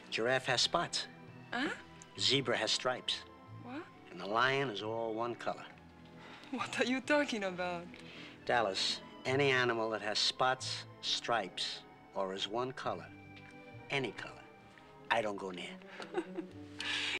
Giraffe has spots. Huh? Zebra has stripes. What? And the lion is all one color. What are you talking about? Dallas, any animal that has spots, stripes, or is one color, any color, I don't go near.